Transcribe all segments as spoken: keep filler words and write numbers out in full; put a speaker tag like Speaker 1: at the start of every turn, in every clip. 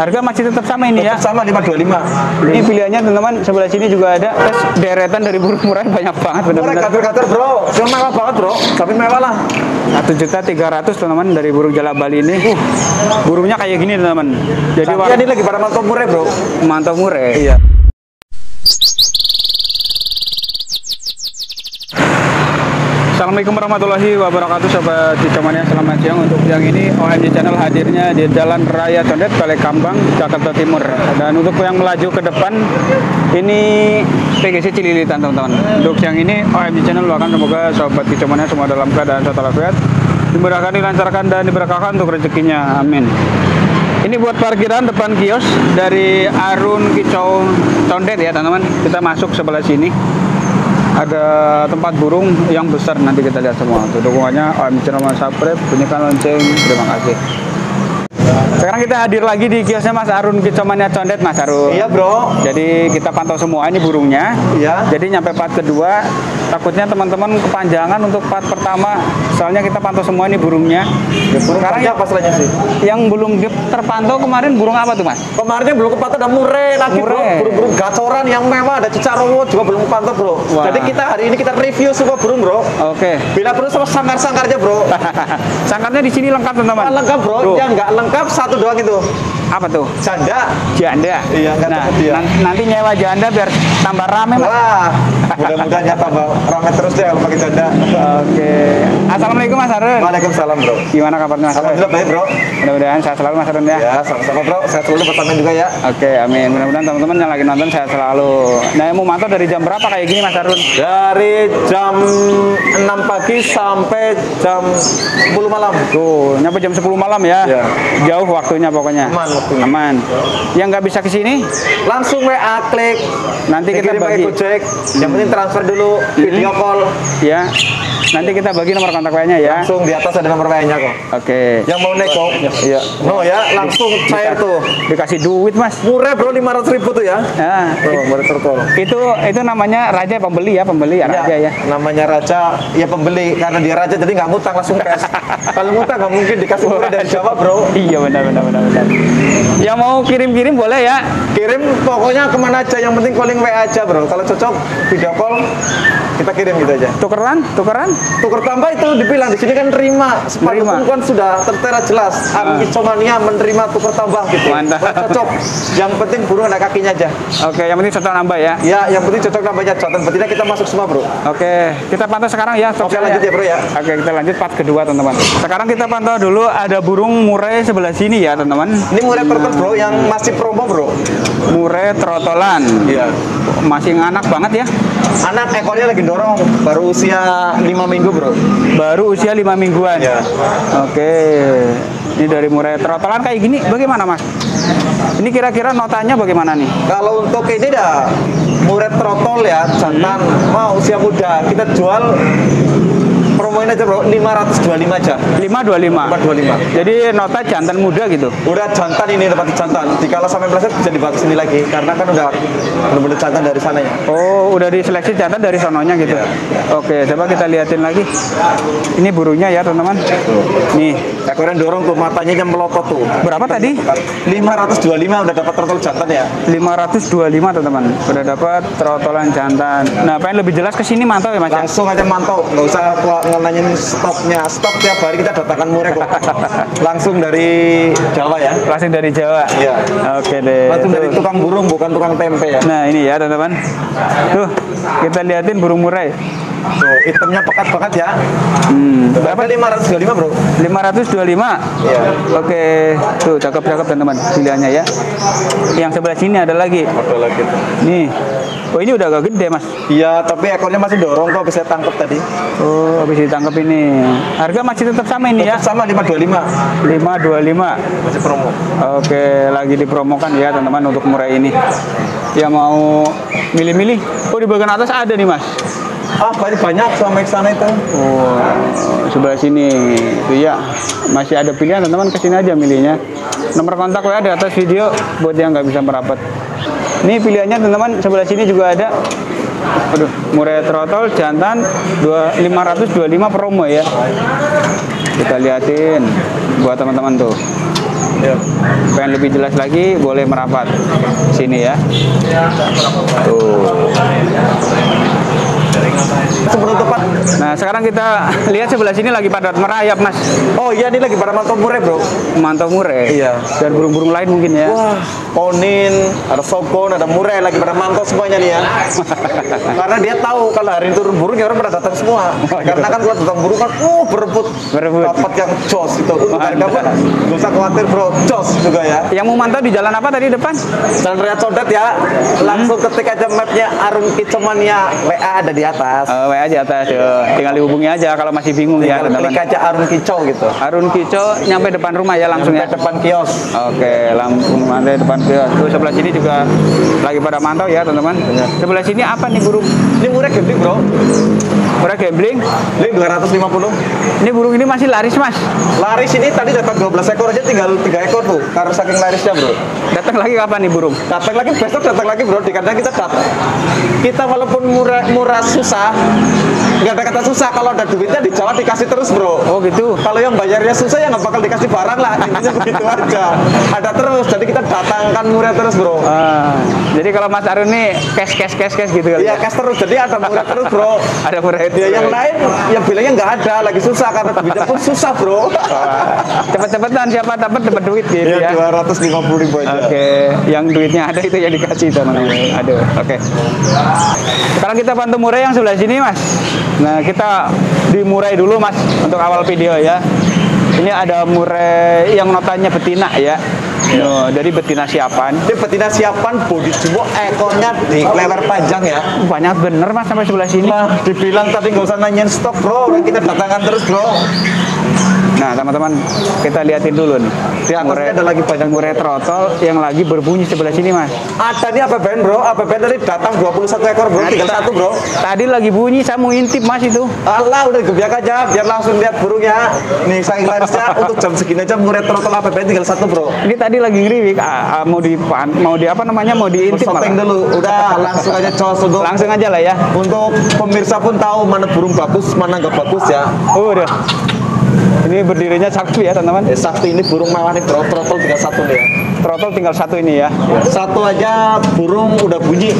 Speaker 1: Harga masih tetap sama ini
Speaker 2: tetap
Speaker 1: ya?
Speaker 2: Sama lima dua lima.
Speaker 1: Ini pilihannya teman-teman, sebelah sini juga ada. Terus deretan dari burung murah banyak banget benar-benar.
Speaker 2: Gator-gator bro, cuma mewah banget bro, tapi mewah lah.
Speaker 1: Satu juta tiga ratus teman-teman dari burung jalak Bali ini. Uh, burungnya kayak gini teman-teman. Jadi
Speaker 2: warna ini lagi pada mantau murah bro.
Speaker 1: Mantau murah.
Speaker 2: Iya.
Speaker 1: Assalamualaikum warahmatullahi wabarakatuh, sobat Cicomania. Selamat siang. Untuk yang ini O M J Channel hadirnya di Jalan Raya Condet, Balekambang, Jakarta Timur. Dan untuk yang melaju ke depan ini P G C Cililitan teman-teman. Untuk yang ini O M J Channel doakan semoga sobat Cicomania semua dalam keadaan sehat walafiat, dimudahkan, dilancarkan dan diberkahkan untuk rezekinya. Amin. Ini buat parkiran depan kios dari Arun Kicau Condet ya teman-teman. Kita masuk sebelah sini. Ada tempat burung yang besar, nanti kita lihat semua. Untuk dukungannya O M J Channel, subscribe, bunyikan lonceng. Terima kasih. Sekarang kita hadir lagi di kiosnya Mas Arun Kicomania Condet, Mas Arun.
Speaker 2: Iya bro.
Speaker 1: Jadi kita pantau semua ini burungnya.
Speaker 2: Iya.
Speaker 1: Jadi nyampe part kedua, takutnya teman-teman kepanjangan untuk part pertama. Soalnya kita pantau semua ini burungnya.
Speaker 2: Ya, burung
Speaker 1: sekarang
Speaker 2: apa selainnya sih?
Speaker 1: Yang belum terpantau kemarin burung apa tuh Mas?
Speaker 2: Kemarinnya belum kepantau, ada mure lagi bro. Burung-burung gacoran yang mewah, ada cicak rowo juga belum kepantau bro. Wah. Jadi kita hari ini kita review semua burung bro.
Speaker 1: Oke.
Speaker 2: Bila perlu sama sangkar-sangkarnya bro.
Speaker 1: Sangkarnya di sini lengkap teman-teman.
Speaker 2: Lengkap bro. Tuh. Yang nggak lengkap satu doang itu.
Speaker 1: Apa tuh?
Speaker 2: Janda.
Speaker 1: Janda.
Speaker 2: Iya,
Speaker 1: nah, nanti nyewa janda biar tambah rame Mas.
Speaker 2: Wah, mudah-mudahan ya tambah rame terus deh kalau pakai janda.
Speaker 1: Oke. Assalamualaikum Mas Arun.
Speaker 2: Waalaikumsalam bro.
Speaker 1: Gimana kabarnya Mas Arun?
Speaker 2: Alhamdulillah baik bro.
Speaker 1: Mudah-mudahan sehat selalu Mas Arun ya.
Speaker 2: Ya, sama-sama bro. Sehat selalu pertama juga ya.
Speaker 1: Oke, amin. Mudah-mudahan teman-teman yang lagi nonton sehat selalu. Nah, yang mau mantau dari jam berapa kayak gini Mas Arun?
Speaker 2: Dari jam enam pagi sampai jam sepuluh malam.
Speaker 1: Tuh, nyampe jam sepuluh malam ya.
Speaker 2: Ya.
Speaker 1: Jauh waktunya pokoknya.
Speaker 2: Aman waktunya.
Speaker 1: Aman. Yang nggak bisa ke sini
Speaker 2: langsung W A klik.
Speaker 1: Nanti kita bagi.
Speaker 2: Gojek. Yang penting transfer dulu, video call.
Speaker 1: Ya. Nanti kita bagi nomor kontak W A-nya ya.
Speaker 2: Langsung di atas ada nomor W A-nya kok.
Speaker 1: Oke.
Speaker 2: Yang mau nego,
Speaker 1: iya.
Speaker 2: No ya, langsung cair tuh.
Speaker 1: Dikasih duit Mas.
Speaker 2: Murah bro, lima ratus ribu tuh ya.
Speaker 1: Nah,
Speaker 2: tuh, boleh tertol.
Speaker 1: Itu itu namanya raja pembeli ya, pembeli ya, raja ya.
Speaker 2: Namanya raja ya pembeli, karena dia raja jadi nggak ngutang, langsung cash. Kalau ngutang nggak mungkin dikasih murah dari Jawa bro.
Speaker 1: Iya benar benar benar benar. Yang mau kirim-kirim boleh ya.
Speaker 2: Kirim pokoknya kemana aja, yang penting calling W A aja bro. Kalau cocok video call kita kirim gitu aja.
Speaker 1: Tukeran, tukeran.
Speaker 2: Tuker tambah itu dibilang di sini kan terima, sepatu kan sudah tertera jelas. Arun Kicomania menerima tuker tambah gitu.
Speaker 1: Mantap.
Speaker 2: Cocok. Yang penting burung ada kakinya aja.
Speaker 1: Oke, yang penting cocok nambah ya.
Speaker 2: Ya, yang penting cocok nambahnya, jantan betina kita masuk semua bro.
Speaker 1: Oke, kita pantau sekarang ya.
Speaker 2: Oke, lanjut ya bro ya.
Speaker 1: Oke, kita lanjut part kedua teman-teman. Sekarang kita pantau dulu ada burung murai sebelah sini ya teman-teman.
Speaker 2: Ini murai turtle bro yang masih promo bro.
Speaker 1: Murai trotolan. Iya. Masih nganak banget ya.
Speaker 2: Anak ekornya lagi dorong, baru usia lima minggu bro.
Speaker 1: Baru usia lima mingguan.
Speaker 2: Ya.
Speaker 1: Oke. Ini dari murai trotolan kayak gini bagaimana Mas? Ini kira-kira notanya bagaimana nih?
Speaker 2: Kalau untuk ini dah murai trotol ya, jantan, hmm. mau usia muda kita jual promoin aja bro, lima ratus dua puluh lima aja.
Speaker 1: lima ratus dua puluh lima.
Speaker 2: lima ratus dua puluh lima.
Speaker 1: Jadi nota jantan muda gitu.
Speaker 2: Udah jantan ini, dapat jantan. Jika sampai meleset bisa dibawa ke sini lagi karena kan udah benar-benar jantan dari sana ya.
Speaker 1: Oh, udah diseleksi jantan dari sononya gitu.
Speaker 2: Ya.
Speaker 1: Oke, coba kita liatin lagi. Ini burungnya ya, teman-teman. Nih,
Speaker 2: ekornya dorong tuh, matanya yang melotot tuh.
Speaker 1: Berapa tadi?
Speaker 2: lima ratus dua puluh lima udah dapat trotol jantan ya.
Speaker 1: lima ratus dua puluh lima, teman-teman. Udah dapat trotolan jantan. Nah, pengen lebih jelas ke sini mantau ya, Mas?
Speaker 2: Langsung aja mantau, nggak usah nanyain stoknya. Stok tiap hari kita dapatkan murah kok. Langsung dari Jawa ya.
Speaker 1: Langsung dari Jawa.
Speaker 2: Iya.
Speaker 1: Oke deh.
Speaker 2: Langsung dari tukang burung, bukan tukang tempe ya.
Speaker 1: Nah, ini ya, teman-teman. Tuh, kita liatin burung murai.
Speaker 2: Tuh, hitamnya pekat banget ya.
Speaker 1: Hmm.
Speaker 2: Berapa? lima ratus dua puluh lima bro.
Speaker 1: lima ratus dua puluh lima.
Speaker 2: Iya.
Speaker 1: Oke, tuh cakep-cakep teman-teman pilihannya ya. Yang sebelah sini ada lagi.
Speaker 2: Ada lagi.
Speaker 1: Nih. Oh, ini udah agak gede mas.
Speaker 2: Iya, tapi ekornya masih dorong kok, bisa tangkap tadi.
Speaker 1: Oh, habis ditangkap ini. Harga masih tetap sama ini
Speaker 2: tetap
Speaker 1: ya?
Speaker 2: Sama lima ratus dua puluh lima.
Speaker 1: lima ratus dua puluh lima.
Speaker 2: Masih promo.
Speaker 1: Oke, lagi dipromokan ya teman-teman untuk murai ini. Yang mau milih-milih. Oh, di bagian atas ada nih mas.
Speaker 2: Ah, banyak banyak sama sana itu.
Speaker 1: Oh, sebelah sini itu ya. Masih ada pilihan teman-teman, kesini aja milihnya. Nomor kontak W A di atas video buat yang nggak bisa merapat. Ini pilihannya teman-teman, sebelah sini juga ada. Aduh, murai trotol jantan lima ratus dua puluh lima promo ya. Kita liatin buat teman-teman tuh.
Speaker 2: Iya.
Speaker 1: Pengen lebih jelas lagi boleh merapat sini ya. Tuh.
Speaker 2: Penutupan.
Speaker 1: Nah, sekarang kita lihat sebelah sini lagi pada merayap, Mas.
Speaker 2: Oh iya, ini lagi pada mantau murai, bro.
Speaker 1: Mantau murai.
Speaker 2: Iya.
Speaker 1: Dan burung-burung lain mungkin ya.
Speaker 2: Wah, ponin, ada sokon, ada murai lagi pada mantau semuanya nih ya. Karena dia tahu kalau hari ini turun burung ya orang pada datang semua. Karena kan kalau datang burung kan, uh berebut,
Speaker 1: Berebut.
Speaker 2: dapat yang jos itu. Untuk harga pun nggak usah khawatir, bro, jos juga ya.
Speaker 1: Yang mau mantau di jalan apa tadi depan?
Speaker 2: Jalan Raya Condet ya, langsung ketik aja mapnya Arun Kicomania, W A ada di atas.
Speaker 1: Uh, W A di atas, tuh. Tinggal dihubungi aja kalau masih bingung ya,
Speaker 2: Tinggal
Speaker 1: teman-teman.
Speaker 2: klik aja Arun Kicau gitu.
Speaker 1: Arun Kico nyampe depan rumah ya langsung ya.
Speaker 2: Sampai depan kios.
Speaker 1: Oke, langsung sampai depan kios. Tuh sebelah sini juga lagi pada mantau ya, teman-teman. Sebelah sini apa nih burung?
Speaker 2: Ini murai gede, bro.
Speaker 1: Murai gambling.
Speaker 2: Ini dua ratus lima puluh.
Speaker 1: Ini burung ini masih laris, Mas.
Speaker 2: Laris ini tadi dapat dua belas ekor aja, tinggal tiga ekor tuh. Karena saking larisnya, bro.
Speaker 1: Datang lagi kapan nih burung?
Speaker 2: Datang lagi besok, datang lagi, bro. Di kandang kita datang. Kita walaupun murah murah susah, nggak ada kata susah. Kalau ada duitnya di Jawa dikasih terus, bro.
Speaker 1: Oh gitu.
Speaker 2: Kalau yang bayarnya susah ya nggak bakal dikasih barang lah. Intinya begitu aja. Ada terus, jadi kita datangkan murah terus, bro.
Speaker 1: Ah, jadi kalau Mas Arun nih cash cash cash cash gitu kali.
Speaker 2: Iya,
Speaker 1: ya?
Speaker 2: cash terus. Jadi ada murah terus, bro.
Speaker 1: Ada murai itu.
Speaker 2: Ya, yang lain yang bilangnya nggak ada, lagi susah karena duitnya pun susah, bro.
Speaker 1: Cepet-cepetan siapa dapat dapat duit gitu
Speaker 2: Ya,
Speaker 1: ya.
Speaker 2: dua ratus lima puluh ribu aja.
Speaker 1: Oke, yang duitnya ada itu yang dikasih teman-teman. Aduh, oke. Sekarang kita pantau murai yang sebelah sini, Mas. Nah, kita di murai dulu, Mas, untuk awal video ya. Ini ada murai yang notanya betina ya. No, dari betina siapan.
Speaker 2: Ini betina siapan, bodi jumbo, ekornya di lebar panjang ya.
Speaker 1: Banyak bener, Mas, sampai sebelah sini.
Speaker 2: Nah, dibilang tadi nggak usah nanyain stok, bro. Kita datangkan terus, bro.
Speaker 1: Nah, teman-teman, kita liatin dulu nih.
Speaker 2: Di atasnya ada lagi banyak
Speaker 1: murai trotol yang lagi berbunyi sebelah sini, Mas.
Speaker 2: Ada nih A P B N, bro. A P B N tadi datang dua puluh satu ekor, bro. Tinggal satu, bro.
Speaker 1: Tadi lagi bunyi, saya mau intip, Mas, itu.
Speaker 2: Allah, udah gebiak aja biar langsung lihat burungnya. Nih, saking larisnya untuk jam segini aja murai trotol A P B N tinggal satu, bro.
Speaker 1: Ini tadi lagi ngeriwik, ah, ah, mau di mau di apa namanya, mau diintip
Speaker 2: Shooting
Speaker 1: malah.
Speaker 2: dulu, udah langsung aja cos untuk
Speaker 1: Langsung aja lah ya.
Speaker 2: untuk pemirsa pun tahu mana burung bagus, mana nggak bagus ya.
Speaker 1: Oh, udah. Ini berdirinya sakti ya, teman-teman.
Speaker 2: Eh, sakti ini burung mewah nih, bro. Trotol tinggal satu nih ya.
Speaker 1: Trotol tinggal satu ini ya.
Speaker 2: Satu aja burung udah bunyi.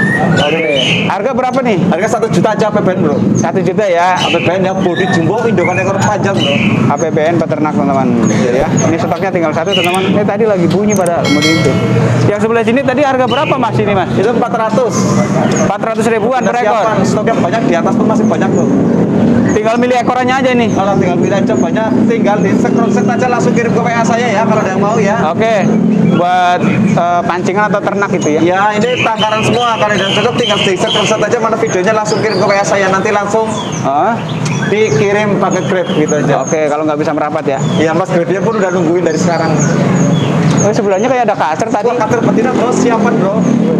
Speaker 1: Oke. Harga berapa nih?
Speaker 2: Harga satu juta aja A P B N, bro.
Speaker 1: Satu juta ya.
Speaker 2: A P B N ya, bodi jumbo, indukan ekor panjang, bro.
Speaker 1: A P B N peternak, teman-teman. Ya. Ini stoknya tinggal satu, teman-teman. Ini tadi lagi bunyi pada mau diintip. Yang sebelah sini tadi harga berapa, Mas, ini, Mas?
Speaker 2: Itu empat ratus.
Speaker 1: empat ratus ribuan per ekor.
Speaker 2: Siapan, stoknya banyak, di atas pun masih banyak tuh.
Speaker 1: Tinggal milih ekorannya aja nih.
Speaker 2: Kalau tinggal pilih aja banyak, tinggal di screenshot aja langsung kirim ke W A saya ya kalau ada yang mau ya.
Speaker 1: Oke. Buat eh, pancingan atau ternak itu ya.
Speaker 2: Ya ini takaran semua, kalau ada yang cocok tinggal di screenshot aja mana videonya langsung kirim ke W A saya, nanti langsung
Speaker 1: Ah,
Speaker 2: dikirim pakai Grab gitu aja.
Speaker 1: Oke, kalau nggak bisa merapat ya.
Speaker 2: Ya Mas Grabnya pun udah nungguin dari sekarang.
Speaker 1: Oh, sebelahnya kayak ada kacer tadi.
Speaker 2: Wah, kater betina, bro, siapan, bro.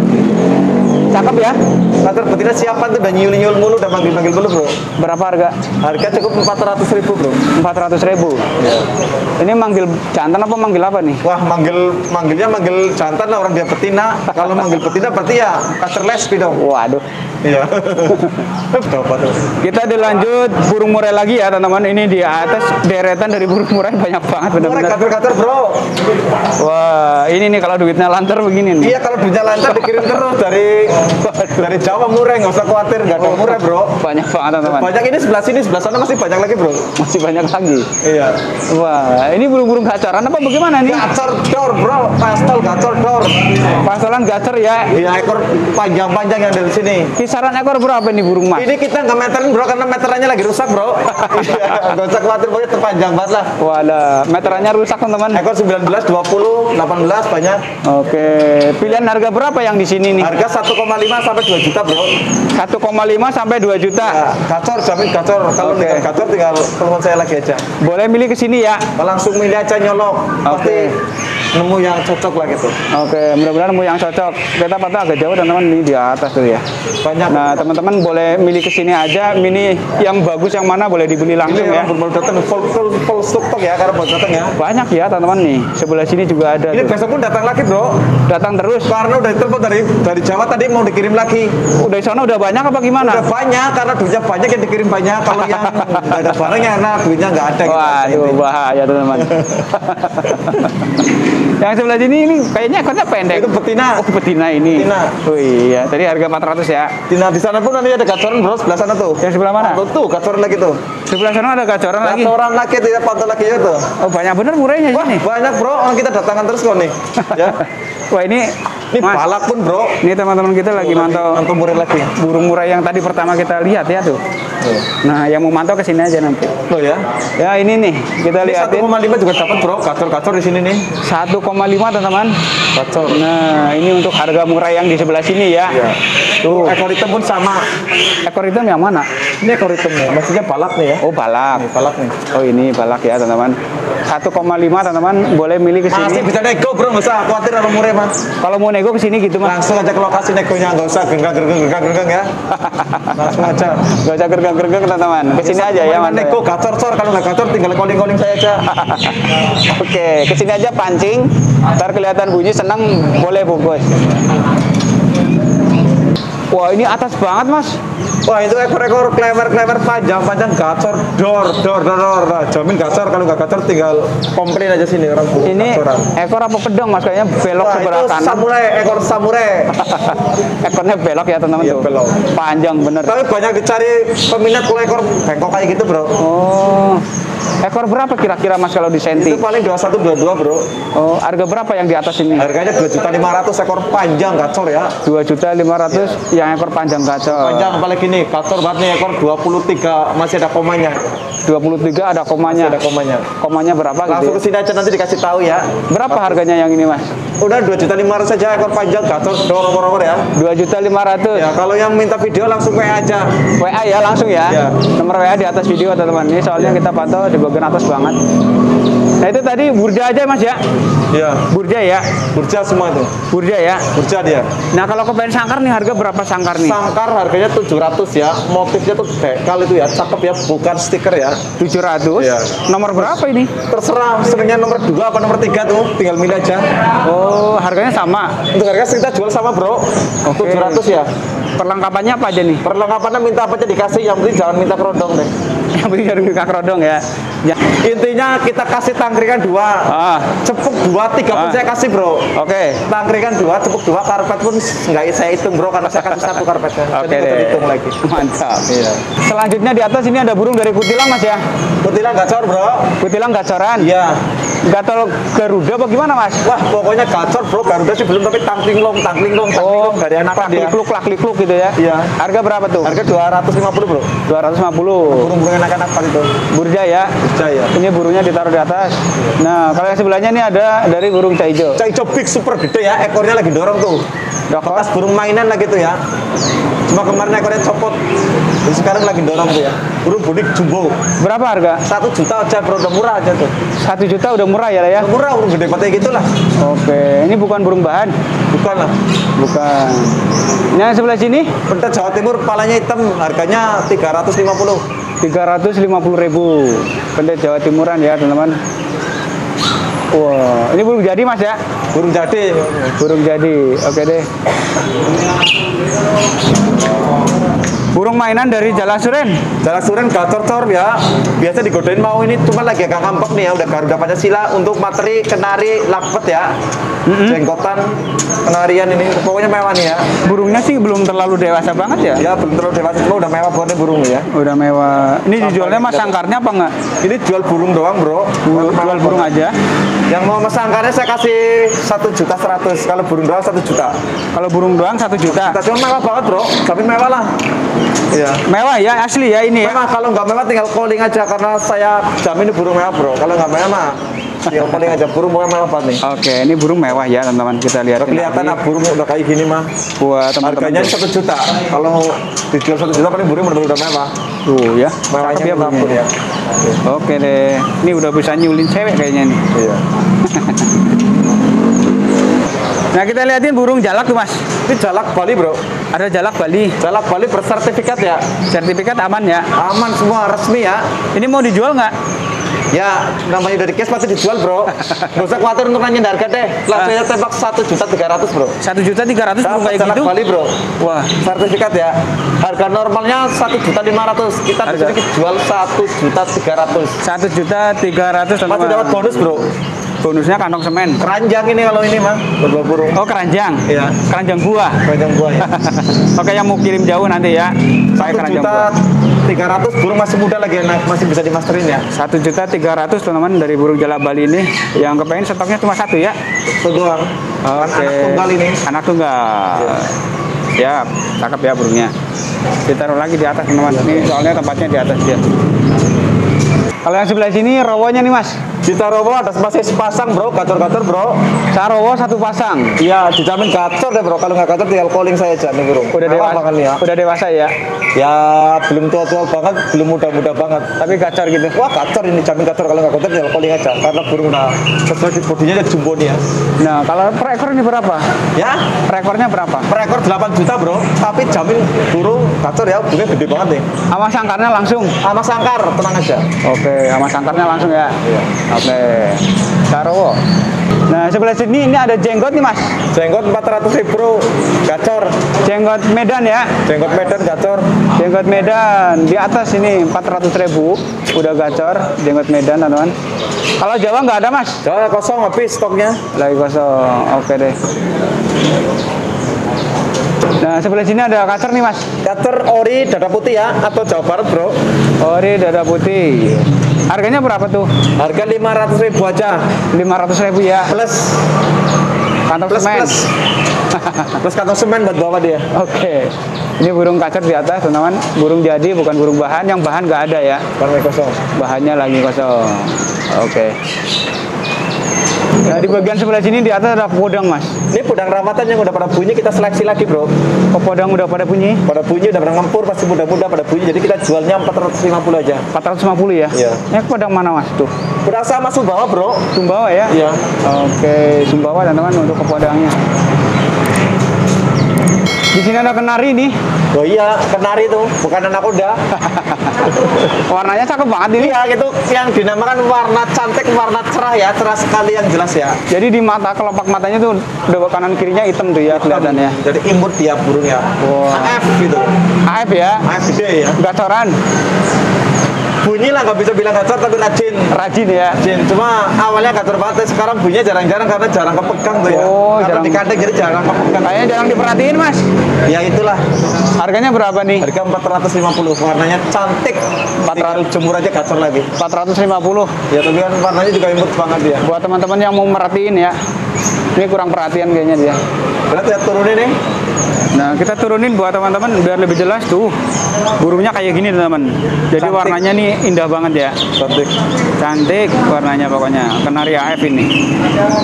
Speaker 1: Cakep ya.
Speaker 2: Kater betina siapan tuh udah nyul-nyul mulu, udah manggil-manggil mulu, bro.
Speaker 1: Berapa harga?
Speaker 2: Harga cukup empat ratus ribu, bro.
Speaker 1: empat ratus ribu. Ini manggil jantan apa manggil apa nih?
Speaker 2: Wah, manggil manggilnya manggil jantan lah, orang dia betina. Kalau manggil betina berarti ya kacer lesbi dong.
Speaker 1: Waduh.
Speaker 2: Iya. Dapat tuh.
Speaker 1: Kita dilanjut burung murai lagi ya, teman-teman. Ini di atas deretan dari burung murai banyak banget
Speaker 2: Murai
Speaker 1: benar-benar.
Speaker 2: kater-kater, bro.
Speaker 1: Wah, ini nih kalau duitnya lancar begini nih.
Speaker 2: Iya, kalau duitnya lancar dikirim terus dari dari Jawa murai, nggak usah khawatir, nggak ada murai, bro.
Speaker 1: Banyak banget, teman-teman.
Speaker 2: Banyak ini sebelah sini, sebelah sana masih banyak lagi, bro.
Speaker 1: Masih banyak lagi.
Speaker 2: Iya.
Speaker 1: Wah, ini burung-burung gacoran apa bagaimana nih?
Speaker 2: Gacor dor, bro. Pastol gacor dor.
Speaker 1: Pasolan gacor ya.
Speaker 2: Iya, ekor panjang-panjang yang dari sini.
Speaker 1: Kisaran ekor berapa nih burung mas?
Speaker 2: Ini kita nggak meterin, bro, karena meterannya lagi rusak, bro. Iya, nggak usah khawatir, pokoknya terpanjang banget lah.
Speaker 1: Walah, meterannya rusak, teman-teman.
Speaker 2: Ekor sembilan belas, dua puluh, delapan belas banyak.
Speaker 1: Oke, pilihan harga berapa yang di sini nih?
Speaker 2: Harga satu koma lima sampai dua juta, bro.
Speaker 1: satu koma lima sampai dua juta.
Speaker 2: Ya, gacor, jamin gacor. Kalau
Speaker 1: Oke.
Speaker 2: okay. gacor tinggal telepon saya lagi aja.
Speaker 1: Boleh milih ke sini ya.
Speaker 2: Langsung milih aja nyolok. Pasti
Speaker 1: Oke.
Speaker 2: nemu yang cocok lah gitu.
Speaker 1: Oke, mudah-mudahan nemu yang cocok. Kita patah agak jauh teman-teman, ini di atas tuh ya.
Speaker 2: Banyak.
Speaker 1: Nah, teman-teman boleh milih ke sini aja, mini yang bagus yang mana boleh dibeli langsung
Speaker 2: Ini
Speaker 1: ya.
Speaker 2: baru datang full full full stok ya karena baru datang ya.
Speaker 1: Banyak ya teman-teman nih. Sebelah sini juga ada.
Speaker 2: Ini
Speaker 1: tuh.
Speaker 2: besok pun datang lagi, Bro.
Speaker 1: Datang terus.
Speaker 2: Karena udah telepon dari dari Jawa tadi mau dikirim lagi.
Speaker 1: Udah di sana udah banyak apa gimana?
Speaker 2: Udah banyak karena duitnya banyak yang dikirim banyak. Kalau yang nggak ada barangnya karena duitnya nggak ada gitu.
Speaker 1: Waduh, bahaya teman-teman. Yang sebelah sini ini kayaknya ekornya pendek.
Speaker 2: Itu betina.
Speaker 1: Oh, betina ini.
Speaker 2: Betina.
Speaker 1: Oh iya, tadi harga empat ratus ya.
Speaker 2: Di, nah, di sana pun nanti ada gacoran, Bro, sebelah sana tuh.
Speaker 1: Yang sebelah mana?
Speaker 2: Nah, tuh, gacoran lagi tuh.
Speaker 1: Sebelah sana ada gacoran lagi.
Speaker 2: Gacoran lagi tidak pantau lagi ya tuh.
Speaker 1: Oh, banyak bener murahnya
Speaker 2: Wah,
Speaker 1: sini.
Speaker 2: banyak, Bro. Orang kita datangan terus kok nih. Ya.
Speaker 1: Wah, ini
Speaker 2: Ini
Speaker 1: Mas,
Speaker 2: balak pun, Bro.
Speaker 1: ini teman-teman kita lagi mantau
Speaker 2: Mantau murid lagi.
Speaker 1: burung murai yang tadi pertama kita lihat ya tuh. Nah, yang mau mantau ke sini aja nanti.
Speaker 2: Loh ya.
Speaker 1: Ya, ini nih kita
Speaker 2: Ini satu
Speaker 1: lihatin
Speaker 2: koma lima juga dapat, Bro. Gacor-gacor di sini nih.
Speaker 1: satu koma lima teman-teman.
Speaker 2: Gacor.
Speaker 1: Nah, ini untuk harga murai yang di sebelah sini ya.
Speaker 2: Iya.
Speaker 1: Tuh,
Speaker 2: Ekor hitam pun sama.
Speaker 1: ekor hitam yang mana?
Speaker 2: Ini ekor hitam nih. Maksudnya balak nih ya.
Speaker 1: Oh, balak.
Speaker 2: Nih, balak nih.
Speaker 1: Oh, ini balak ya, teman-teman. satu koma lima teman-teman boleh milih ke
Speaker 2: Masih
Speaker 1: sini.
Speaker 2: bisa nego, Bro. Nggak usah khawatir kalau murah, Mas.
Speaker 1: Kalau mau nego ke sini gitu, Mas.
Speaker 2: Langsung aja ke lokasi negonya. Nggak usah genggang-genggang-genggang ya. Langsung aja.
Speaker 1: Gak usah gergang-gergang teman-teman. Ke sini aja ya, Mas.
Speaker 2: Nego gacor-cor. Kalau nggak gacor tinggal calling-calling saya aja.
Speaker 1: Oke, ke sini aja pancing. Ntar kelihatan bunyi senang boleh bungkus. Wah, ini atas banget, Mas.
Speaker 2: Wah, itu ekor-ekor klewer-klewer panjang-panjang gacor, dor, dor, dor, dor. Nah, jamin gacor. Kalau nggak gacor tinggal komplain aja sini orang burung
Speaker 1: Ini
Speaker 2: gacoran.
Speaker 1: ekor apa pedang, Mas? Kayaknya belok
Speaker 2: Wah,
Speaker 1: sebelah
Speaker 2: itu
Speaker 1: kanan.
Speaker 2: samurai, ekor samurai.
Speaker 1: Ekornya belok ya, teman-teman.
Speaker 2: Iya,
Speaker 1: tuh.
Speaker 2: belok.
Speaker 1: Panjang bener.
Speaker 2: Tapi banyak dicari peminat kalau ekor bengkok kayak gitu, Bro.
Speaker 1: Oh. Ekor berapa kira-kira, Mas, kalau di senti?
Speaker 2: Itu paling dua puluh satu, dua puluh dua, Bro.
Speaker 1: Oh, harga berapa yang di atas ini?
Speaker 2: Harganya dua juta lima ratus ekor panjang gacor ya.
Speaker 1: dua juta lima ratus yang ekor panjang gacor.
Speaker 2: Panjang apalagi nih, gacor banget nih ekor dua puluh tiga masih ada komanya.
Speaker 1: dua puluh tiga ada komanya.
Speaker 2: Masih ada komanya.
Speaker 1: Komanya berapa
Speaker 2: Langsung
Speaker 1: gitu?
Speaker 2: ke sini aja nanti dikasih tahu ya.
Speaker 1: Berapa harganya yang ini, Mas?
Speaker 2: Udah dua juta lima ratus saja ekor panjang gacor dorong-dorong ya.
Speaker 1: dua juta lima ratus.
Speaker 2: Ya, kalau yang minta video langsung W A aja.
Speaker 1: W A ya langsung ya.
Speaker 2: Ya.
Speaker 1: Nomor W A di atas video teman-teman. Ini soalnya kita pantau di bagian atas banget. Nah, itu tadi burja aja, Mas ya.
Speaker 2: Iya,
Speaker 1: Burja ya.
Speaker 2: burja semua tuh.
Speaker 1: Burja ya.
Speaker 2: Burja dia.
Speaker 1: Nah, kalau kepengen sangkar nih harga berapa sangkar nih?
Speaker 2: Sangkar harganya tujuh ratus ya. Motifnya tuh dekal itu ya, cakep ya, bukan stiker ya.
Speaker 1: tujuh ratus.
Speaker 2: Iya.
Speaker 1: Nomor berapa ini?
Speaker 2: Terserah senengnya nomor dua apa nomor tiga tuh, tinggal milih aja.
Speaker 1: Oh, harganya sama.
Speaker 2: Untuk harga kita jual sama, Bro.
Speaker 1: Oke.
Speaker 2: tujuh ratus ya.
Speaker 1: Perlengkapannya apa aja nih?
Speaker 2: Perlengkapannya minta apa aja dikasih, yang penting jangan minta kerodong deh.
Speaker 1: Yang penting harus buka kerodong ya. Ya.
Speaker 2: Intinya kita kasih tangkringan dua,
Speaker 1: Ah,
Speaker 2: cepuk dua, tiga pun
Speaker 1: Ah.
Speaker 2: saya kasih, Bro.
Speaker 1: oke.
Speaker 2: Tangkringan dua, cepuk dua, karpet pun nggak saya hitung, Bro, karena saya kasih satu karpetnya.
Speaker 1: Oke
Speaker 2: Jadi nggak
Speaker 1: deh.
Speaker 2: terhitung lagi.
Speaker 1: Mantap.
Speaker 2: Iya.
Speaker 1: Selanjutnya di atas ini ada burung dari kutilang, Mas ya.
Speaker 2: Kutilang gacor, Bro.
Speaker 1: Kutilang gacoran.
Speaker 2: Iya.
Speaker 1: Gatal Garuda apa gimana, Mas?
Speaker 2: Wah, pokoknya gacor, Bro. Garuda sih belum, tapi tangkringlong, tangkringlong,
Speaker 1: Oh,
Speaker 2: tangkringlong dari anakan dia.
Speaker 1: klak-kluk, klak-kluk gitu ya.
Speaker 2: Iya.
Speaker 1: Harga berapa tuh?
Speaker 2: Harga dua ratus lima puluh, Bro.
Speaker 1: dua ratus lima puluh.
Speaker 2: Burung-burung anak-anak apa itu?
Speaker 1: Burja ya.
Speaker 2: Jaya.
Speaker 1: Ini burungnya ditaruh di atas. Nah, kalau yang sebelahnya ini ada dari burung caijo.
Speaker 2: Caijo big super gede ya, ekornya lagi dorong tuh.
Speaker 1: Dokter.
Speaker 2: Bekas burung mainan lagi tuh ya. Cuma kemarin ekornya copot. Jadi sekarang lagi dorong tuh ya. Burung bunik jumbo.
Speaker 1: Berapa harga?
Speaker 2: Satu juta aja, Bro, udah murah aja tuh.
Speaker 1: Satu juta udah murah ya, ya.
Speaker 2: Udah murah, burung gede patah gitu lah.
Speaker 1: Oke, ini bukan burung bahan.
Speaker 2: Bukan lah.
Speaker 1: Bukan. Ini yang sebelah sini
Speaker 2: Pentas Jawa Timur, palanya hitam, harganya tiga ratus lima puluh.
Speaker 1: tiga ratus lima puluh ribu. Pendet Jawa Timuran ya, teman-teman. Wah, ini burung jadi, Mas ya.
Speaker 2: Burung jadi.
Speaker 1: Burung jadi. Oke deh. Burung mainan dari Jalan Suren.
Speaker 2: Jalan Suren gacor-cor ya. Biasa digodain mau ini, cuma lagi agak ngambek nih ya. Udah Garuda Pancasila untuk materi, kenari, lapet ya. Jenggotan, kenarian ini. Pokoknya mewah nih ya.
Speaker 1: Burungnya sih belum terlalu dewasa banget ya.
Speaker 2: Ya belum terlalu dewasa, cuma udah mewah banget nih burung ya.
Speaker 1: Udah mewah. Ini dijualnya Mas
Speaker 2: Sampainya
Speaker 1: sangkarnya apa enggak?
Speaker 2: Ini jual burung doang, Bro.
Speaker 1: Jual, jual burung aja.
Speaker 2: Yang mau mas sangkarnya saya kasih satu juta seratus. Kalau burung doang satu juta.
Speaker 1: Kalau burung doang satu juta.
Speaker 2: Kita cuma mewah banget, Bro. Tapi mewah lah. Iya.
Speaker 1: Mewah ya, asli ya ini ya.
Speaker 2: Mewah, kalau nggak mewah tinggal calling aja karena saya jamin ini burung mewah, Bro. Kalau nggak mewah mah tinggal calling aja, burung mewah mewah banget nih.
Speaker 1: Oke, ini burung mewah ya, teman-teman. Kita lihat.
Speaker 2: Kelihatan ah, burung udah kayak gini mah.
Speaker 1: Buat teman-teman.
Speaker 2: Harganya satu juta. Kalau dijual satu juta paling burung benar-benar udah mewah.
Speaker 1: Tuh ya.
Speaker 2: Mewahnya
Speaker 1: Cakep ya
Speaker 2: ampun
Speaker 1: burungnya.
Speaker 2: ya.
Speaker 1: Oke deh. Ini udah bisa nyulin cewek kayaknya nih.
Speaker 2: Iya.
Speaker 1: Nah, kita liatin burung jalak tuh, Mas.
Speaker 2: Ini jalak Bali, Bro.
Speaker 1: Ada jalak Bali.
Speaker 2: Jalak Bali bersertifikat ya.
Speaker 1: Sertifikat aman ya?
Speaker 2: Aman semua, resmi ya.
Speaker 1: Ini mau dijual nggak?
Speaker 2: Ya, namanya udah di case pasti dijual, Bro. Nggak usah khawatir untuk nanya harga deh. Langsung aja tembak satu juta tiga ratus, Bro.
Speaker 1: satu juta tiga ratus burung kayak
Speaker 2: Jalak
Speaker 1: gitu?
Speaker 2: Bali, Bro.
Speaker 1: Wah,
Speaker 2: Sertifikat ya. Harga normalnya satu juta lima ratus. Kita di
Speaker 1: Harga?
Speaker 2: sini jual satu juta tiga ratus.
Speaker 1: satu juta tiga ratus.
Speaker 2: Masih dapat bonus, Bro.
Speaker 1: Bonusnya kantong semen.
Speaker 2: Keranjang ini kalau ini mah buat burung.
Speaker 1: Oh, keranjang.
Speaker 2: Iya.
Speaker 1: Keranjang buah.
Speaker 2: Keranjang buah ya.
Speaker 1: Oke, yang mau kirim jauh nanti ya. Pakai
Speaker 2: Satu
Speaker 1: keranjang
Speaker 2: juta
Speaker 1: buah.
Speaker 2: tiga ratus burung masih muda lagi enak, masih bisa dimasterin ya.
Speaker 1: Satu juta tiga ratus teman-teman dari burung jalak Bali ini. Yang kepengen stoknya cuma satu ya.
Speaker 2: Itu doang. Kan
Speaker 1: Oke.
Speaker 2: anak tunggal ini.
Speaker 1: Anak tunggal. Ya, cakep ya burungnya. Ditaruh lagi di atas teman-teman. Ini soalnya tempatnya di atas dia. Kalau yang sebelah sini rawonya nih, Mas.
Speaker 2: Kita robo ada masih sepasang, Bro, gacor-gacor, Bro.
Speaker 1: Sarowo satu pasang.
Speaker 2: Iya, dijamin gacor deh, Bro. Kalau nggak gacor tinggal calling saya aja nih burung.
Speaker 1: Udah
Speaker 2: Mewah
Speaker 1: dewasa
Speaker 2: banget nih ya.
Speaker 1: Udah dewasa ya.
Speaker 2: Ya, belum tua-tua banget, belum muda-muda banget.
Speaker 1: Tapi gacor gitu.
Speaker 2: Wah, gacor ini, jamin gacor. Kalau nggak gacor tinggal calling aja. Karena burung udah sesuai bodinya jadi jumbo nih ya.
Speaker 1: Nah, kalau per ekor ini berapa?
Speaker 2: Ya,
Speaker 1: Per ekornya berapa?
Speaker 2: per ekor delapan juta, Bro. Tapi jamin burung gacor ya, burungnya gede banget nih.
Speaker 1: Sama sangkarnya langsung.
Speaker 2: Sama sangkar, tenang aja.
Speaker 1: Oke, sama sangkarnya langsung ya.
Speaker 2: Iya.
Speaker 1: Oke. Sarowo. Nah, sebelah sini ini ada jenggot nih, Mas.
Speaker 2: Jenggot empat ratus ribu, Bro. Gacor.
Speaker 1: Jenggot Medan ya.
Speaker 2: Jenggot Medan gacor.
Speaker 1: Jenggot Medan di atas ini empat ratus ribu. Udah gacor jenggot Medan, teman-teman. Kalau Jawa nggak ada, Mas.
Speaker 2: Jawa kosong habis stoknya.
Speaker 1: Lagi kosong. Oke deh. Nah, sebelah sini ada kacer nih, Mas.
Speaker 2: Kacer ori dada putih ya atau Jawa Barat, Bro.
Speaker 1: Ori dada putih. Harganya berapa tuh?
Speaker 2: Harga lima ratus ribu aja.
Speaker 1: lima ratus ribu ya.
Speaker 2: Plus
Speaker 1: Kantong
Speaker 2: plus
Speaker 1: semen.
Speaker 2: plus. Plus kantong semen buat bawa dia.
Speaker 1: Oke. Ini burung kacer di atas, teman-teman. Burung jadi bukan burung bahan. Yang bahan nggak ada ya.
Speaker 2: Karena kosong.
Speaker 1: Bahannya lagi kosong. Oke. Nah, di bagian sebelah sini di atas ada podang, Mas.
Speaker 2: Ini podang rawatan yang udah pada bunyi kita seleksi lagi, Bro.
Speaker 1: Oh, podang udah pada bunyi?
Speaker 2: Pada bunyi udah pada ngempur pasti muda-muda pada bunyi. Jadi kita jualnya empat ratus lima puluh aja.
Speaker 1: empat ratus lima puluh ya?
Speaker 2: Iya.
Speaker 1: Ini podang mana, Mas? Tuh.
Speaker 2: Udah sama Sumbawa, Bro.
Speaker 1: Sumbawa ya?
Speaker 2: Iya.
Speaker 1: Oke, Sumbawa teman-teman untuk ke podangnya. Di sini ada kenari nih.
Speaker 2: Oh iya, kenari tuh, bukan anak kuda.
Speaker 1: Warnanya cakep banget ini.
Speaker 2: Iya, gitu yang dinamakan warna cantik, warna cerah ya, cerah sekali yang jelas ya.
Speaker 1: Jadi di mata kelopak matanya tuh udah kanan kirinya hitam tuh ya kelihatannya.
Speaker 2: Jadi imut dia burungnya.
Speaker 1: Wah.
Speaker 2: A F gitu.
Speaker 1: A F ya?
Speaker 2: A F gede ya.
Speaker 1: Gacoran.
Speaker 2: Bunyi lah nggak bisa bilang gacor tapi rajin.
Speaker 1: Rajin ya.
Speaker 2: Rajin. Cuma awalnya gacor banget, sekarang bunyinya jarang-jarang karena jarang kepegang tuh ya.
Speaker 1: Oh,
Speaker 2: Karena
Speaker 1: jarang.
Speaker 2: di kandang jadi jarang kepegang.
Speaker 1: Kayaknya jarang diperhatiin, Mas.
Speaker 2: Ya itulah.
Speaker 1: Harganya berapa nih?
Speaker 2: Harga empat ratus lima puluh. Warnanya cantik.
Speaker 1: empat ratus.
Speaker 2: Tinggal jemur aja gacor lagi.
Speaker 1: empat ratus lima puluh.
Speaker 2: Ya tapi kan warnanya juga imut banget dia.
Speaker 1: Buat teman-teman yang mau merhatiin ya. Ini kurang perhatian kayaknya dia.
Speaker 2: Berarti ya turunin nih.
Speaker 1: Nah, kita turunin buat teman-teman biar lebih jelas tuh. Burungnya kayak gini, teman-teman. Jadi
Speaker 2: Cantik.
Speaker 1: warnanya nih indah banget ya.
Speaker 2: Cantik.
Speaker 1: Cantik warnanya pokoknya. Kenari A F ini.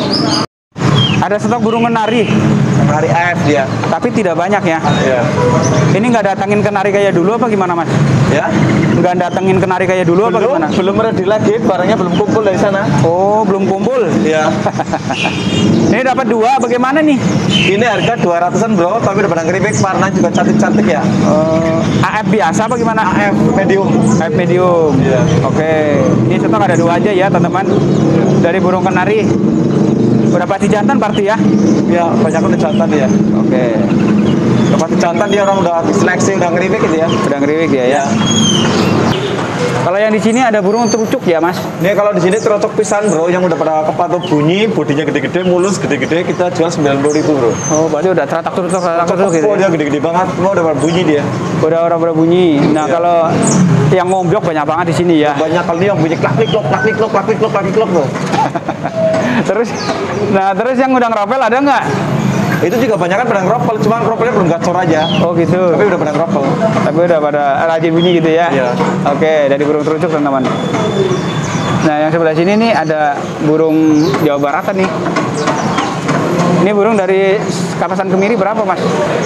Speaker 1: Ada stok burung kenari,
Speaker 2: Kenari A F dia.
Speaker 1: tapi tidak banyak ya.
Speaker 2: Iya.
Speaker 1: Ini nggak datangin kenari kayak dulu apa gimana, Mas?
Speaker 2: Ya.
Speaker 1: Nggak datengin kenari kayak dulu apa
Speaker 2: Belum,
Speaker 1: gimana?
Speaker 2: belum ready lagi, barangnya belum kumpul dari sana.
Speaker 1: Oh, belum kumpul.
Speaker 2: Iya.
Speaker 1: Ini dapat dua, bagaimana nih?
Speaker 2: Ini harga dua ratusan, Bro, tapi udah pada ngeripik, warna juga cantik-cantik ya.
Speaker 1: Eh, A F biasa apa gimana?
Speaker 2: A F medium.
Speaker 1: A F medium.
Speaker 2: Iya.
Speaker 1: Oke, ini stok ada dua aja ya, teman-teman. Dari burung kenari. Udah pasti jantan berarti ya?
Speaker 2: Ya, banyak udah jantan dia.
Speaker 1: Oke.
Speaker 2: Udah pasti jantan dia, orang udah seleksi, udah ngeripik gitu ya.
Speaker 1: Udah ngeriwik ya ya. Kalau yang di sini ada burung terucuk ya, Mas?
Speaker 2: Ini kalau di sini terocok pisan, Bro, yang udah pada kepatu bunyi, bodinya gede-gede, mulus gede-gede, kita jual sembilan puluh ribu, Bro.
Speaker 1: Oh, berarti udah teratak terucuk teratak terucuk gitu.
Speaker 2: Oh,
Speaker 1: Ya?
Speaker 2: dia gede-gede banget, semua udah pada bunyi dia.
Speaker 1: Udah orang berbunyi. Nah,
Speaker 2: Iya.
Speaker 1: kalau yang ngombyok banyak banget di sini ya.
Speaker 2: Banyak kali yang bunyi klak klik klok, klak klik klok, klak klik klok, klak klik klok tuh.
Speaker 1: Terus, nah terus yang udah ngeropel ada nggak?
Speaker 2: Itu juga banyak kan pada ngeropel, cuma ngeropelnya belum gacor aja.
Speaker 1: Oh gitu.
Speaker 2: Tapi udah pada ngeropel.
Speaker 1: Tapi udah pada rajin bunyi gitu ya?
Speaker 2: Iya.
Speaker 1: Oke, dari burung terucuk teman-teman. Nah, yang sebelah sini nih ada burung Jawa Baratan nih. Ini burung dari Kapasan Kemiri berapa, Mas?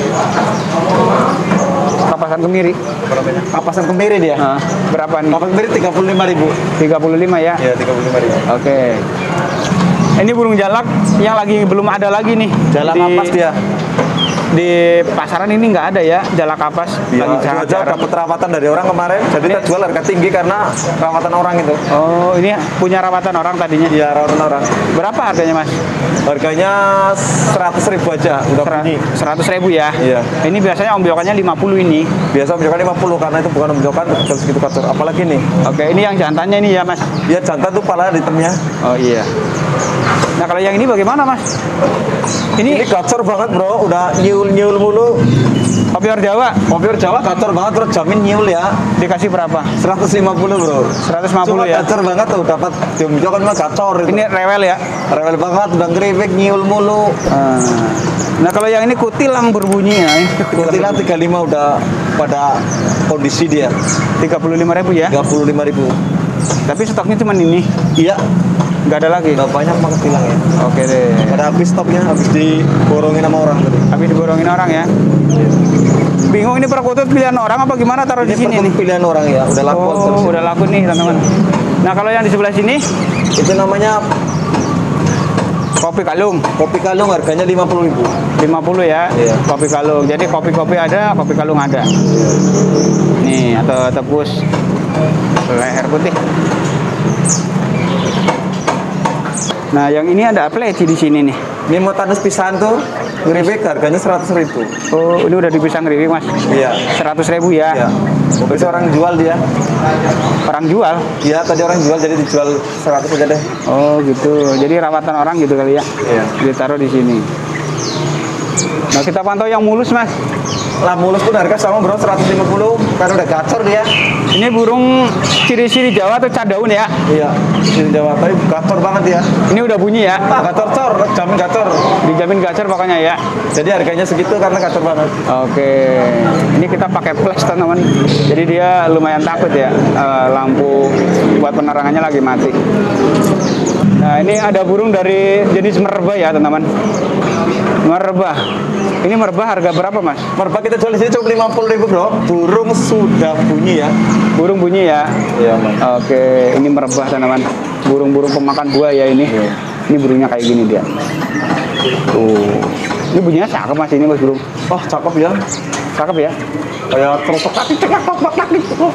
Speaker 1: Kapasan Kemiri.
Speaker 2: Kapasan kemiri dia.
Speaker 1: Nah, berapa nih?
Speaker 2: Kapasan kemiri tiga puluh lima ribu.
Speaker 1: tiga puluh lima ya?
Speaker 2: Iya, tiga puluh lima ribu.
Speaker 1: Oke. Ini burung jalak yang lagi belum ada lagi nih.
Speaker 2: Jalak
Speaker 1: di,
Speaker 2: kapas dia.
Speaker 1: Di pasaran ini nggak ada ya jalak kapas.
Speaker 2: Ya,
Speaker 1: lagi sangat
Speaker 2: aja
Speaker 1: jarang.
Speaker 2: dapat rawatan dari orang kemarin, jadi kita jual harga tinggi karena rawatan orang itu.
Speaker 1: Oh, ini punya rawatan orang tadinya.
Speaker 2: Iya, rawatan orang.
Speaker 1: Berapa harganya, Mas?
Speaker 2: Harganya seratus ribu aja, udah bunyi.
Speaker 1: seratus ribu ya?
Speaker 2: Iya.
Speaker 1: Ini biasanya ombyokannya lima puluh ini.
Speaker 2: Biasa ombyokan lima puluh karena itu bukan ombyokan betul segitu kacor. Apalagi nih.
Speaker 1: Oke, ini yang jantannya ini ya, Mas?
Speaker 2: Ya jantan tuh pala di hitamnya.
Speaker 1: Oh iya. Nah, kalau yang ini bagaimana, Mas? Ini,
Speaker 2: Ini gacor banget, Bro. Udah nyiul-nyiul mulu.
Speaker 1: kopior Jawa
Speaker 2: Kopior Jawa gacor banget, terus jamin nyiul ya.
Speaker 1: dikasih berapa?
Speaker 2: seratus lima puluh, Bro.
Speaker 1: seratus lima puluh
Speaker 2: Cuma
Speaker 1: ya?
Speaker 2: gacor banget tuh, dapat diomjokan mah gacor itu.
Speaker 1: Ini rewel ya?
Speaker 2: Rewel banget, udah ngeripik, nyiul mulu.
Speaker 1: Ah. Nah, kalau yang ini kutilang berbunyi ya?
Speaker 2: Kutilang tiga puluh lima udah pada kondisi dia.
Speaker 1: tiga puluh lima ribu ya?
Speaker 2: tiga puluh lima ribu.
Speaker 1: Tapi stoknya cuma ini?
Speaker 2: Iya,
Speaker 1: Nggak ada lagi?
Speaker 2: udah banyak banget tilang ya.
Speaker 1: Oke deh.
Speaker 2: Pada habis stoknya, habis diborongin sama orang tadi.
Speaker 1: Habis diborongin orang ya? Bingung ini perkutut pilihan orang apa gimana taruh di sini
Speaker 2: perkutut
Speaker 1: nih?
Speaker 2: pilihan orang ya, udah laku.
Speaker 1: Oh, udah laku nih teman-teman. Nah, kalau yang di sebelah sini
Speaker 2: Itu namanya
Speaker 1: kopi kalung
Speaker 2: kopi kalung, harganya lima puluh ribu.
Speaker 1: lima puluh ya.
Speaker 2: Iya.
Speaker 1: Kopi kalung. Jadi kopi-kopi ada, kopi kalung ada. Nih, atau tebus leher putih. Nah, yang ini ada pleci di sini nih.
Speaker 2: Ini motanus pisan tuh, ngeripik harganya seratus ribu.
Speaker 1: Oh, ini udah dipisah ngeripik, Mas.
Speaker 2: Iya.
Speaker 1: seratus ribu ya.
Speaker 2: Iya. Tapi orang jual dia.
Speaker 1: Orang jual.
Speaker 2: Iya, tadi orang jual jadi dijual seratus aja deh.
Speaker 1: Oh, gitu. Jadi rawatan orang gitu kali ya.
Speaker 2: Iya.
Speaker 1: Ditaruh di sini. Nah, kita pantau yang mulus, Mas.
Speaker 2: Lah mulus pun harga sama, Bro, seratus lima puluh karena udah gacor dia.
Speaker 1: Ini burung ciri-ciri Jawa atau cadaun ya?
Speaker 2: Iya. Di Jawa tapi gacor banget ya.
Speaker 1: Ini udah bunyi ya?
Speaker 2: Ah, gacor cor, jamin gacor.
Speaker 1: Dijamin gacor pokoknya ya.
Speaker 2: Jadi harganya segitu karena gacor banget.
Speaker 1: Oke, ini kita pakai flash teman-teman. Jadi dia lumayan takut ya. Eh, lampu buat penerangannya lagi mati. Nah, ini ada burung dari jenis merbah ya teman-teman. Merbah. Ini merbah harga berapa, Mas?
Speaker 2: Merbah kita jual di sini cuma lima puluh ribu, Bro. Burung sudah bunyi ya.
Speaker 1: Burung bunyi ya.
Speaker 2: Iya, Mas.
Speaker 1: Oke, ini merbah teman-teman. Burung-burung pemakan buah ya ini.
Speaker 2: Iya.
Speaker 1: Ini burungnya kayak gini dia. Tuh. Ini bunyinya cakep, Mas, ini Mas burung.
Speaker 2: Oh, cakep ya.
Speaker 1: Cakep ya.
Speaker 2: Kayak kerotok kaki, cekak, tok, tok, gitu.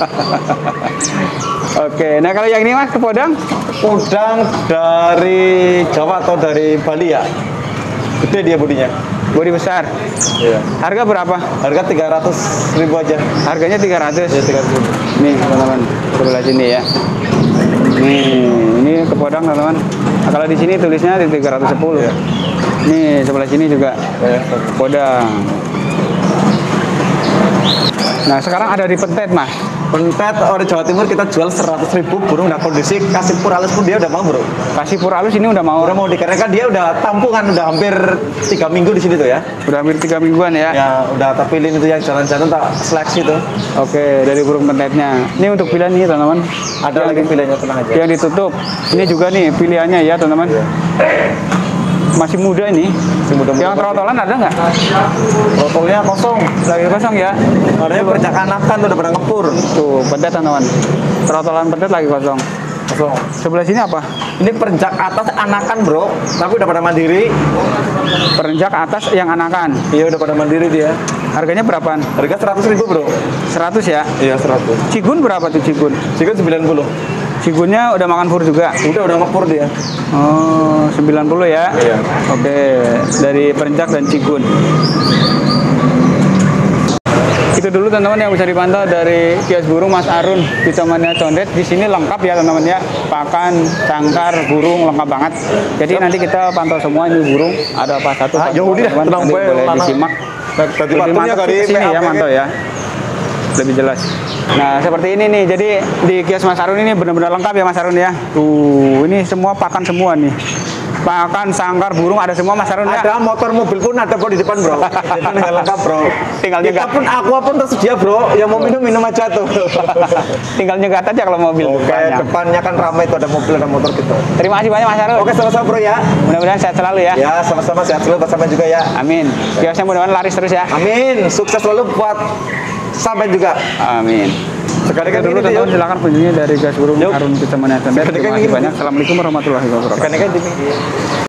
Speaker 1: Oke, nah kalau yang ini Mas, kepodang?
Speaker 2: Udang dari Jawa atau dari Bali ya? Gede dia bodinya.
Speaker 1: Bodi besar.
Speaker 2: Iya.
Speaker 1: Harga berapa?
Speaker 2: Harga tiga ratus ribu aja.
Speaker 1: Harganya tiga ratus.
Speaker 2: Ya, tiga ratus ribu.
Speaker 1: Nih, teman-teman. Sebelah sini ya. Nih, ini kepodang, teman-teman. Nah, kalau di sini tulisnya di tiga ratus sepuluh.
Speaker 2: Iya.
Speaker 1: Nih, sebelah sini juga
Speaker 2: Ya,
Speaker 1: kepodang. Nah, sekarang ada di pentet, Mas.
Speaker 2: pentet orang Jawa Timur kita jual seratus ribu burung. Nah, kondisi kasih pur halus pun dia udah mau, Bro.
Speaker 1: Kasih pur halus ini udah mau.
Speaker 2: Udah mau dikarenakan dia udah tampungan, udah hampir tiga minggu di sini tuh ya.
Speaker 1: Udah hampir tiga mingguan ya.
Speaker 2: Ya, udah tak pilihin itu yang jalan-jalan tak seleksi tuh.
Speaker 1: Oke, dari burung pentetnya. Ini untuk pilihan nih, teman-teman.
Speaker 2: Ada lagi pilihannya, tenang aja.
Speaker 1: Yang ditutup. Ini juga nih pilihannya ya, teman-teman. Masih muda ini.
Speaker 2: Masih muda-muda.
Speaker 1: Yang trotolan ada nggak?
Speaker 2: Botolnya kosong.
Speaker 1: Lagi kosong ya.
Speaker 2: Orangnya percakanakan tuh udah pada ngepur.
Speaker 1: Tuh, pentet teman-teman. Trotolan pentet lagi kosong.
Speaker 2: Kosong.
Speaker 1: Sebelah sini apa?
Speaker 2: Ini perenjak atas anakan, Bro. Tapi udah pada mandiri.
Speaker 1: Perenjak atas yang anakan.
Speaker 2: Iya, udah pada mandiri dia.
Speaker 1: Harganya berapaan?
Speaker 2: Harga seratus ribu, Bro.
Speaker 1: seratus ya.
Speaker 2: Iya, seratus.
Speaker 1: Cigun berapa tuh cigun?
Speaker 2: Jika sembilan puluh.
Speaker 1: Cigunnya udah makan pur juga.
Speaker 2: Udah udah ngepur dia.
Speaker 1: Oh, sembilan puluh ya.
Speaker 2: Iya.
Speaker 1: Oke, dari perenjak dan cigun. Itu dulu teman-teman yang bisa dipantau dari kios burung Mas Arun Kicomania Condet. Di sini lengkap ya teman-teman ya, pakan, cangkar, burung lengkap banget. Jadi nanti kita pantau semua ini burung ada apa satu.
Speaker 2: Ah,
Speaker 1: satu,
Speaker 2: ya udah,
Speaker 1: teman-teman.
Speaker 2: tenang
Speaker 1: Nanti
Speaker 2: bae,
Speaker 1: boleh
Speaker 2: lanang.
Speaker 1: disimak.
Speaker 2: Tadi
Speaker 1: Lebih
Speaker 2: patungnya
Speaker 1: mantap
Speaker 2: dari
Speaker 1: ke sini ya
Speaker 2: P A P
Speaker 1: mantau ya. Lebih jelas. Nah, seperti ini nih. Jadi di kios Mas Arun ini benar-benar lengkap ya Mas Arun ya. Tuh, ini semua pakan semua nih. Pakan, sangkar, burung ada semua Mas Arun ya.
Speaker 2: Ada motor, mobil pun ada kok di depan, Bro. Itu tinggal lengkap, Bro.
Speaker 1: Tinggal
Speaker 2: Kita
Speaker 1: nyegat.
Speaker 2: pun aqua pun tersedia, Bro. Yang mau minum minum aja tuh.
Speaker 1: Tinggal nyegat aja kalau mobil.
Speaker 2: Oke,
Speaker 1: depannya.
Speaker 2: depannya kan ramai tuh, ada mobil, ada motor gitu.
Speaker 1: Terima kasih banyak Mas Arun.
Speaker 2: Oke, sama-sama, Bro ya.
Speaker 1: Mudah-mudahan sehat selalu ya.
Speaker 2: Ya, sama-sama, sehat selalu bersama juga ya.
Speaker 1: Amin. Kiosnya mudah-mudahan laris terus ya.
Speaker 2: Amin. Sukses selalu buat sampai juga.
Speaker 1: Amin.
Speaker 2: Sekali kan
Speaker 1: dulu
Speaker 2: ini
Speaker 1: teman-teman
Speaker 2: yuk.
Speaker 1: silakan kunjungi dari Gas Burung
Speaker 2: Yuk.
Speaker 1: Harun Kecamatan Condet.
Speaker 2: Sekali
Speaker 1: Terima
Speaker 2: kan
Speaker 1: kasih
Speaker 2: ini.
Speaker 1: banyak. Assalamualaikum warahmatullahi wabarakatuh.
Speaker 2: Kan kan ini.